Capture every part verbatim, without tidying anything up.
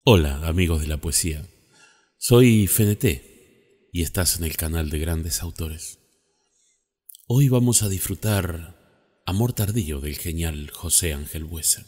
Hola, amigos de la poesía. Soy F N T y estás en el canal de Grandes Autores. Hoy vamos a disfrutar Amor tardío del genial José Ángel Buesa.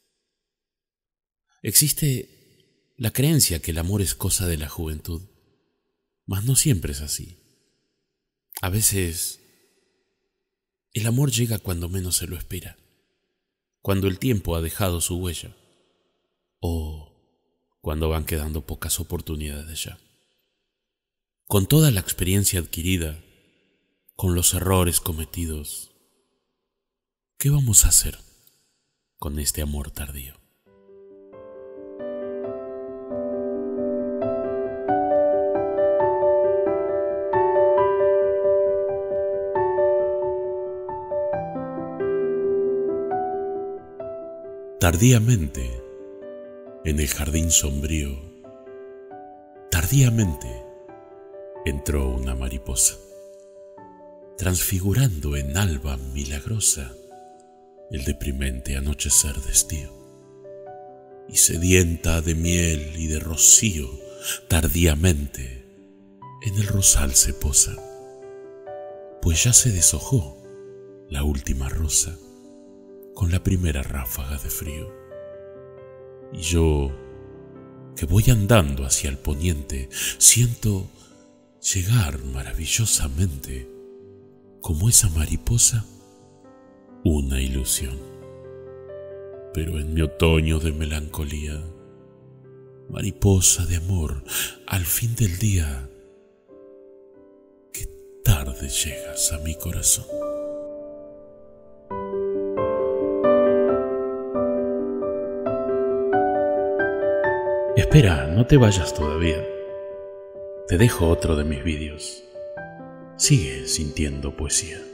Existe la creencia que el amor es cosa de la juventud, mas no siempre es así. A veces el amor llega cuando menos se lo espera, cuando el tiempo ha dejado su huella, o cuando van quedando pocas oportunidades ya. Con toda la experiencia adquirida, con los errores cometidos, ¿qué vamos a hacer con este amor tardío? Tardíamente, en el jardín sombrío, tardíamente entró una mariposa, transfigurando en alba milagrosa el deprimente anochecer de estío. Y sedienta de miel y de rocío, tardíamente en el rosal se posa, pues ya se deshojó la última rosa con la primera ráfaga de frío. Y yo, que voy andando hacia el poniente, siento llegar maravillosamente, como esa mariposa, una ilusión. Pero en mi otoño de melancolía, mariposa de amor, al fin del día, qué tarde llegas a mi corazón. Espera, no te vayas todavía. Te dejo otro de mis vídeos. Sigue sintiendo poesía.